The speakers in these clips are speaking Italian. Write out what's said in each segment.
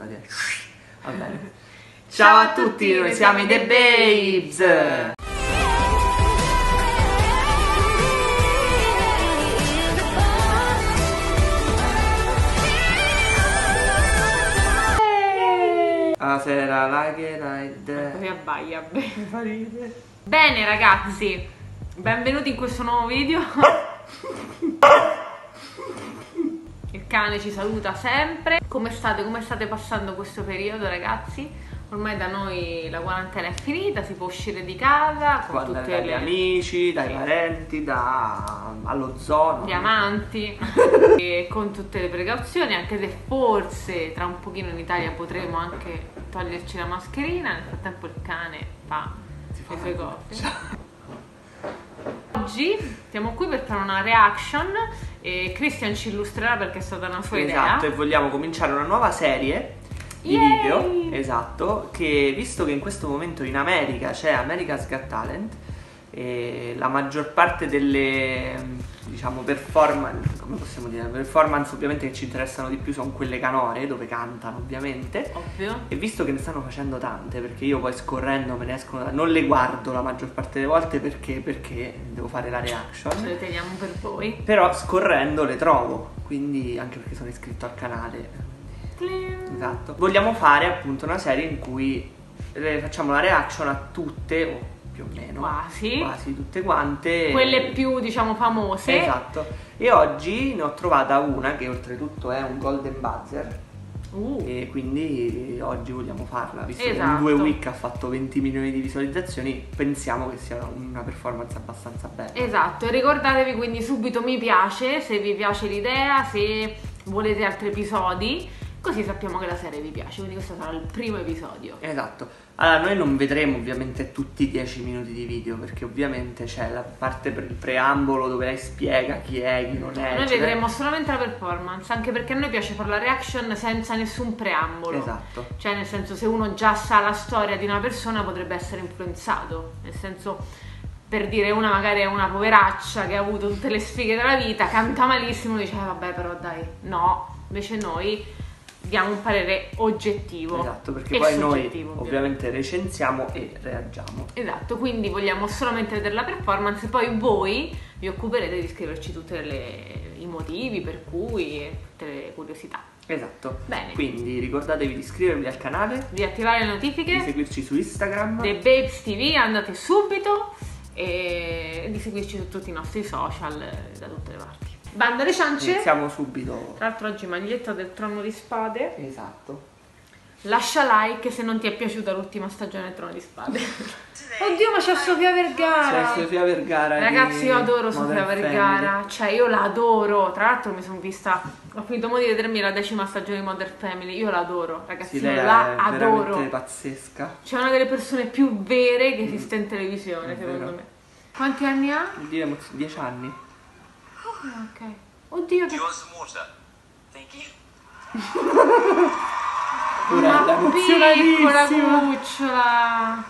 dire. Va bene. Ciao a tutti, noi siamo i The Babes. La sera like it. Così abbaia. Mi fa ridere. Bene ragazzi, benvenuti in questo nuovo video. Il cane ci saluta sempre. Come state? Come state passando questo periodo, ragazzi? Ormai da noi la quarantena è finita, si può uscire di casa con tutti dagli amici, dai parenti, allo zoo, gli amanti e con tutte le precauzioni, anche se forse tra un pochino in Italia potremo anche toglierci la mascherina. Nel frattempo il cane fa le sue cose. Oggi siamo qui per fare una reaction e Christian ci illustrerà perché è stata una sua idea. Esatto, e vogliamo cominciare una nuova serie di video, esatto, che visto che in questo momento in America c'è America's Got Talent e la maggior parte delle, diciamo, performance, come possiamo dire, performance ovviamente che ci interessano di più sono quelle canore, dove cantano ovviamente. Ovvio. E visto che ne stanno facendo tante, perché io poi scorrendo me ne escono, non le guardo la maggior parte delle volte perché devo fare la reaction. Ce le teniamo per voi. Però scorrendo le trovo, quindi anche perché sono iscritto al canale. Esatto. Vogliamo fare appunto una serie in cui facciamo la reaction a tutte, o più o meno quasi tutte quante, quelle più, diciamo, famose. Esatto. E oggi ne ho trovata una che oltretutto è un golden buzzer. E quindi oggi vogliamo farla, visto che in 2 week ha fatto 20 milioni di visualizzazioni, pensiamo che sia una performance abbastanza bella. Esatto, e ricordatevi quindi subito mi piace se vi piace l'idea, se volete altri episodi, così sappiamo che la serie vi piace, quindi questo sarà il primo episodio. Esatto. Allora, noi non vedremo ovviamente tutti i 10 minuti di video, perché ovviamente c'è la parte per il preambolo dove lei spiega chi è, chi non è. Noi vedremo solamente la performance, anche perché a noi piace fare la reaction senza nessun preambolo. Esatto. Cioè, nel senso, se uno già sa la storia di una persona potrebbe essere influenzato. Nel senso, per dire, una magari è una poveraccia che ha avuto tutte le sfighe della vita, canta malissimo, dice vabbè però dai, no. Invece noi diamo un parere oggettivo. Esatto, perché poi noi ovviamente recensiamo e reagiamo. Esatto, quindi vogliamo solamente vedere la performance e poi voi vi occuperete di scriverci tutti i motivi per cui e tutte le curiosità. Esatto. Bene. Quindi ricordatevi di iscrivervi al canale, di attivare le notifiche, di seguirci su Instagram The Babes TV, andate subito, e di seguirci su tutti i nostri social da tutte le parti. Banda alle ciance. Iniziamo subito. Tra l'altro oggi maglietta del Trono di Spade. Esatto. Lascia like se non ti è piaciuta l'ultima stagione del Trono di Spade. Oddio, ma c'è Sofia Vergara. C'è Sofia Vergara. Ragazzi, io adoro Sofia Vergara. Cioè, io la adoro. Tra l'altro mi sono vista, ho finito di vedermi la 10ª stagione di Modern Family. Io la adoro, ragazzi, sì, lei la è adoro. veramente pazzesca. C'è una delle persone più vere che esiste in televisione, secondo me. Quanti anni ha? 10 anni. Ok. Oddio, che... Una piccola cucciola.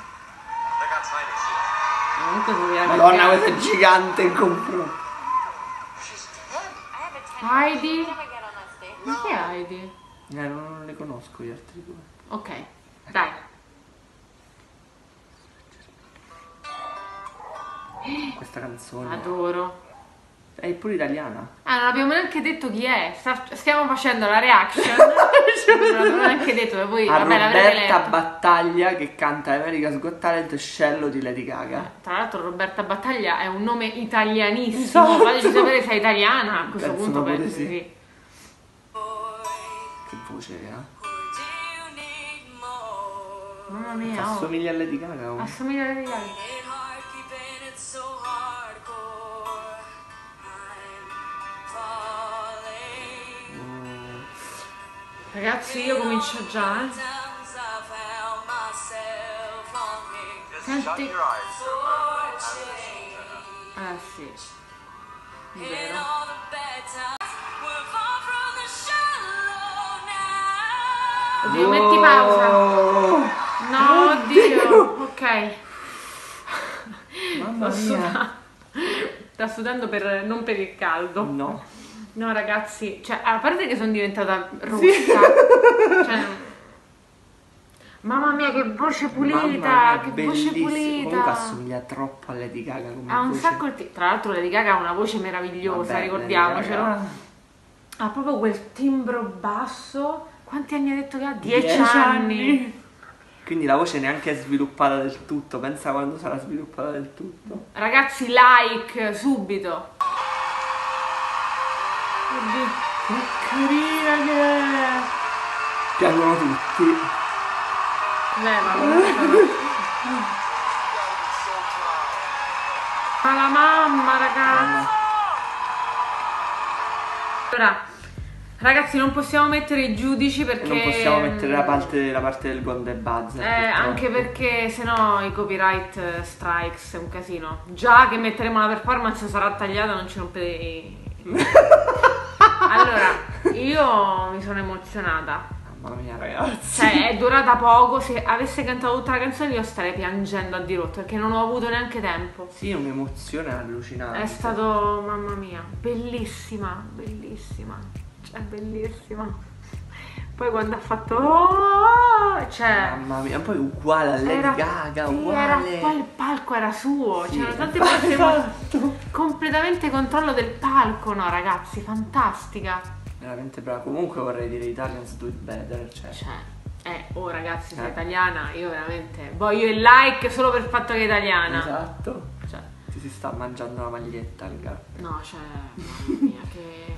Madonna, questa è gigante in confronto. Heidi? Ma chi è Heidi? Non le conosco gli altri due. Ok, dai. Questa canzone Adoro. è pure italiana. Non abbiamo neanche detto chi è. Stiamo facendo la reaction. Non abbiamo neanche detto. Voi, vabbè, Roberta Battaglia che canta America's Got Talent, Scello di Lady Gaga. Tra l'altro Roberta Battaglia è un nome italianissimo. Fateci sapere se è italiana. A questo punto penso sì. Che voce ha? Mamma mia. Assomiglia a Lady Gaga. Assomiglia a Lady Gaga. Ragazzi, io comincio già. Senti. Sì. Vero. Oddio, metti pausa. No, oddio. Ok. Mamma mia. Sta sudando non per il caldo. No. No ragazzi, cioè a parte che sono diventata rossa, cioè Mamma mia, che voce Mamma pulita, mia, che voce bellissimo. pulita. Comunque assomiglia troppo a Lady Gaga come Ha un voce. sacco tra l'altro Lady Gaga ha una voce meravigliosa, Vabbè, ricordiamocelo. Lady Gaga. Ha proprio quel timbro basso. Quanti anni ha detto che ha? 10 10 anni. Quindi la voce neanche è sviluppata del tutto. Pensa quando sarà sviluppata del tutto. Ragazzi, like subito. Oddio. Che carina che è! Piangono tutti. Ma la mamma, ragazzi. Allora, ragazzi, non possiamo mettere i giudici perché Non possiamo mettere la parte del Golden Buzzer. anche perché sennò i copyright strikes è un casino. Già che metteremo la performance sarà tagliata, non ci rompete Allora, io mi sono emozionata. Mamma mia, ragazzi. Cioè, è durata poco. Se avesse cantato tutta la canzone io starei piangendo a dirotto perché non ho avuto neanche tempo. Sì, un'emozione allucinante. È stato, mamma mia, bellissima, bellissima. Cioè, bellissima. Poi quando ha fatto cioè Mamma mia, poi uguale a Lady Gaga, uguale. Poi il palco era suo, Sì, c'erano tante cose esatto. completamente controllo del palco, no ragazzi, fantastica. Veramente brava. Comunque vorrei dire Italians do it better, cioè. Oh ragazzi, sei italiana, io veramente voglio il like solo per il fatto che è italiana. Esatto. Cioè, Ti si sta mangiando la maglietta, raga. no, cioè, mamma mia, che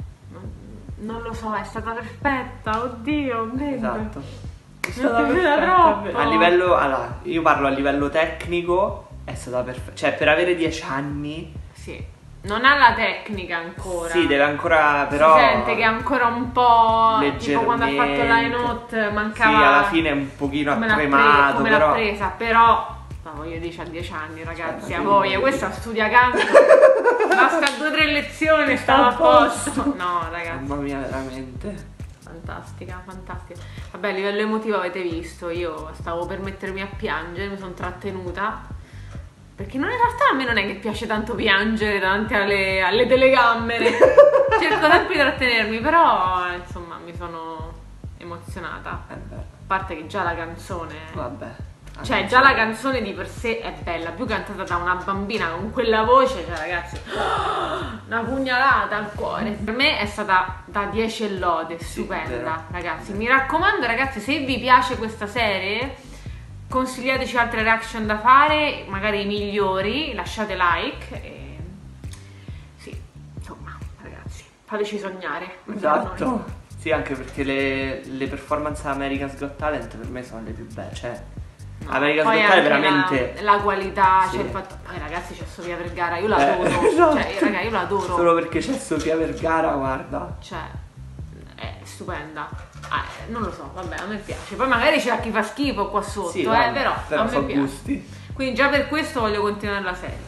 non lo so, è stata perfetta, oddio, bene. Esatto. È stata perfetta, troppo. A livello, allora, io parlo a livello tecnico, è stata perfetta. Cioè, per avere 10 anni. Sì. Non ha la tecnica ancora. Sì, deve ancora, però. Si sente che è ancora un po'. Tipo quando ha fatto leggermente. Line Out mancava. Sì, alla fine è un pochino come tremato, come però. l'ha presa, però. Ma voglio dire, c'ha 10 anni, ragazzi. Cioè, A voglia, questa studia canto. Basta 2 o 3 lezioni, stava a posto. No, ragazzi. Mamma mia, veramente. Fantastica, fantastica. Vabbè, a livello emotivo avete visto, io stavo per mettermi a piangere, mi sono trattenuta. Perché in realtà a me non è che piace tanto piangere davanti alle telecamere. Cerco sempre di trattenermi, però insomma mi sono emozionata. Beh. A parte che già la canzone. Vabbè. Cioè, già la canzone di per sé è bella, più cantata da una bambina con quella voce, cioè ragazzi, una pugnalata al cuore. Per me è stata da 10 e lode, stupenda, ragazzi. Mi raccomando, ragazzi, se vi piace questa serie, consigliateci altre reaction da fare, magari i migliori, lasciate like e sì, insomma, ragazzi, fateci sognare. Esatto. Sì, anche perché le performance America's Got Talent per me sono le più belle, cioè No, America's poi Got Talent anche veramente la qualità, sì. cioè il fatto. Poi ragazzi c'è Sofia Vergara, io l'adoro. Esatto. Cioè, raga, io l'adoro. Solo perché c'è Sofia Vergara, guarda. Cioè, è stupenda. Non lo so, vabbè, a me piace. Poi magari c'è chi fa schifo qua sotto, Sì, vabbè, però a me sono piace. gusti. Quindi già per questo voglio continuare la serie.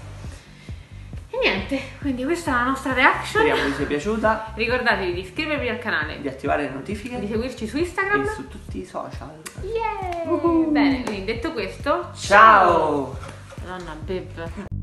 E niente, quindi questa è la nostra reaction. Speriamo vi sia piaciuta, Ricordatevi di iscrivervi al canale, di attivare le notifiche di seguirci su Instagram. e su tutti i social. Yeah! Bene, quindi detto questo, Ciao! Madonna, Beb.